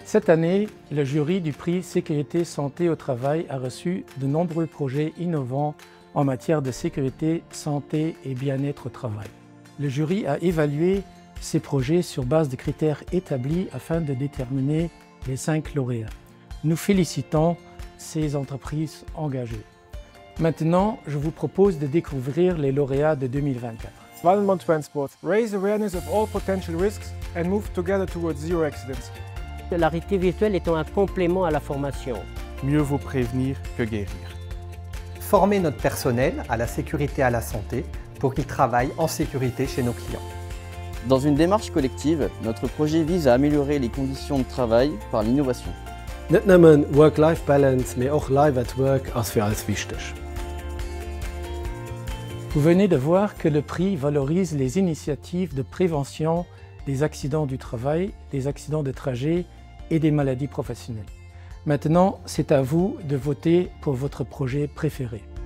Cette année, le jury du prix Sécurité Santé au Travail a reçu de nombreux projets innovants en matière de sécurité, santé et bien-être au travail. Le jury a évalué ces projets sur base de critères établis afin de déterminer les 5 lauréats. Nous félicitons ces entreprises engagées. Maintenant, je vous propose de découvrir les lauréats de 2024. Wallensband Transport. Raise awareness of all potential risks and move together towards zero accidents. La réalité virtuelle étant un complément à la formation. Mieux vaut prévenir que guérir. Former notre personnel à la sécurité et à la santé pour qu'ils travaillent en sécurité chez nos clients. Dans une démarche collective, notre projet vise à améliorer les conditions de travail par l'innovation. Nicht nur Work-Life-Balance, mais auch Life at Work als für alles wichtig. Vous venez de voir que le prix valorise les initiatives de prévention des accidents du travail, des accidents de trajet et des maladies professionnelles. Maintenant, c'est à vous de voter pour votre projet préféré.